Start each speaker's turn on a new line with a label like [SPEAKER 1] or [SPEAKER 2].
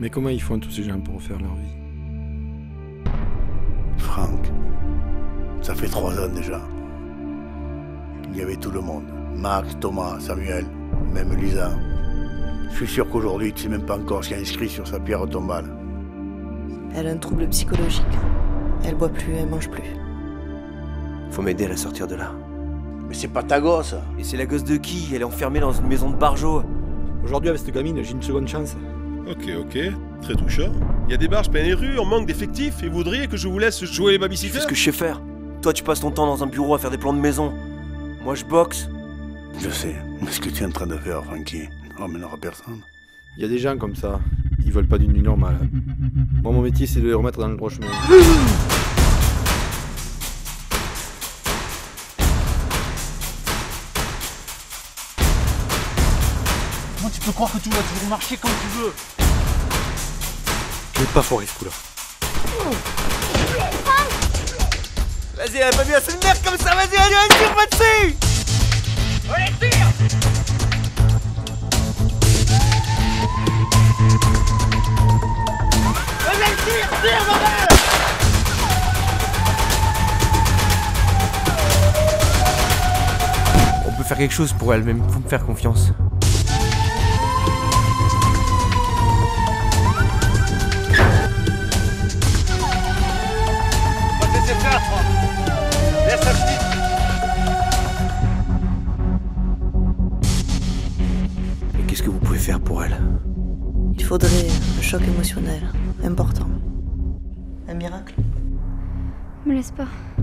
[SPEAKER 1] Mais comment ils font tous ces gens pour refaire leur vie?
[SPEAKER 2] Franck, ça fait 3 ans déjà. Il y avait tout le monde. Max, Thomas, Samuel, même Lisa. Je suis sûr qu'aujourd'hui, tu sais même pas encore ce qu'il y a inscrit sur sa pierre tombale.
[SPEAKER 3] Elle a un trouble psychologique. Elle boit plus, elle mange plus.
[SPEAKER 4] Faut m'aider à la sortir de là.
[SPEAKER 2] Mais c'est pas ta gosse.
[SPEAKER 4] Et c'est la gosse de qui? Elle est enfermée dans une maison de barjots.
[SPEAKER 1] Aujourd'hui, avec cette gamine, j'ai une seconde chance.
[SPEAKER 5] Ok, très touchant. Il y a des barges plein les rues, on manque d'effectifs, et vous voudriez que je vous laisse jouer les
[SPEAKER 4] C'est
[SPEAKER 5] babysitters?
[SPEAKER 4] ce que je sais faire. Toi, tu passes ton temps dans un bureau à faire des plans de maison. Moi, je boxe.
[SPEAKER 2] Je sais, mais ce que tu es en train de faire, Francky, ne ramènera personne.
[SPEAKER 1] Il y a des gens comme ça, ils veulent pas d'une nuit normale. Moi, mon métier, c'est de les remettre dans le droit chemin.
[SPEAKER 6] Comment tu peux croire que tout va toujours marcher comme tu veux?
[SPEAKER 1] Je vais pas foirer ce coup-là.
[SPEAKER 4] Vas-y, elle a pas mis assez de merde comme ça, vas-y, allez, tire pas dessus!
[SPEAKER 6] Allez, tire! Vas-y, tire, bordel!
[SPEAKER 4] On peut faire quelque chose pour elle, même, faut me faire confiance.
[SPEAKER 6] Va te laisser faire, toi! Laisse la petite!
[SPEAKER 4] Et qu'est-ce que vous pouvez faire pour elle?
[SPEAKER 3] Il faudrait un choc émotionnel important. Un miracle.
[SPEAKER 7] Me laisse pas.